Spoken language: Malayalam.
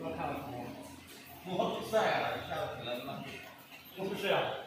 要看了什么？ 我不晒啊，下午起来嘛。 我不是啊。